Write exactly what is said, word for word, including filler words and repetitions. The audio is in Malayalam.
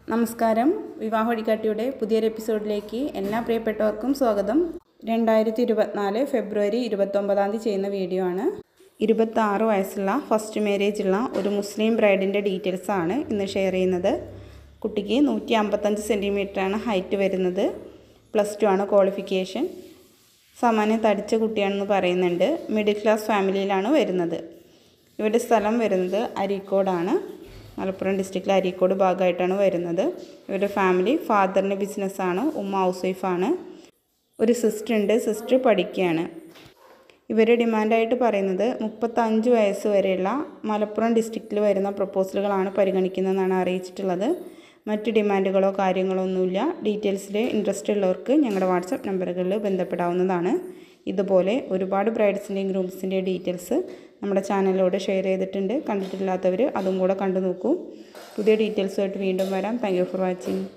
നമസ്കാരം. വിവാഹ വഴികാട്ടിയുടെ പുതിയൊരു എപ്പിസോഡിലേക്ക് എല്ലാ പ്രിയപ്പെട്ടവർക്കും സ്വാഗതം. രണ്ടായിരത്തി ഇരുപത്തിനാല് ഫെബ്രുവരി ഇരുപത്തൊമ്പതാം തീയതി ചെയ്യുന്ന വീഡിയോ ആണ്. ഇരുപത്താറ് വയസ്സുള്ള ഫസ്റ്റ് മാരേജ് ഉള്ള ഒരു മുസ്ലിം ബ്രൈഡിൻ്റെ ഡീറ്റെയിൽസാണ് ഇന്ന് ഷെയർ ചെയ്യുന്നത്. കുട്ടിക്ക് നൂറ്റി അമ്പത്തഞ്ച് സെൻറ്റിമീറ്ററാണ് ഹൈറ്റ് വരുന്നത്. പ്ലസ് ടു ആണ് ക്വാളിഫിക്കേഷൻ. സാമാന്യം തടിച്ച കുട്ടിയാണെന്ന് പറയുന്നുണ്ട്. മിഡിൽ ക്ലാസ് ഫാമിലിയിലാണ് വരുന്നത്. ഇവരുടെ സ്ഥലം വരുന്നത് അരീക്കോടാണ്. മലപ്പുറം ഡിസ്ട്രിക്റ്റിലെ അരീക്കോട് ഭാഗമായിട്ടാണ് വരുന്നത്. ഇവരുടെ ഫാമിലി ഫാദറിൻ്റെ ബിസിനസ്സാണ്, ഉമ്മ ഹൗസ് വൈഫാണ്. ഒരു സിസ്റ്റർ ഉണ്ട്, സിസ്റ്റർ പഠിക്കുകയാണ്. ഇവരുടെ ഡിമാൻഡായിട്ട് പറയുന്നത് മുപ്പത്തഞ്ച് വയസ്സ് വരെയുള്ള മലപ്പുറം ഡിസ്ട്രിക്റ്റിൽ വരുന്ന പ്രപ്പോസലുകളാണ് പരിഗണിക്കുന്നതെന്നാണ് അറിയിച്ചിട്ടുള്ളത്. മറ്റ് ഡിമാൻഡുകളോ കാര്യങ്ങളോ ഒന്നുമില്ല. ഡീറ്റെയിൽസിൽ ഇൻട്രസ്റ്റ് ഉള്ളവർക്ക് ഞങ്ങളുടെ വാട്സപ്പ് നമ്പറുകളിൽ ബന്ധപ്പെടാവുന്നതാണ്. ഇതുപോലെ ഒരുപാട് ബ്രൈഡ്സിൻ്റെയും ഗ്രൂംസിൻ്റെയും ഡീറ്റെയിൽസ് നമ്മുടെ ചാനലിലൂടെ ഷെയർ ചെയ്തിട്ടുണ്ട്. കണ്ടിട്ടില്ലാത്തവർ അതും കൂടെ കണ്ടു നോക്കൂ. പുതിയ ഡീറ്റെയിൽസുമായിട്ട് വീണ്ടും വരാം. Thank you for watching.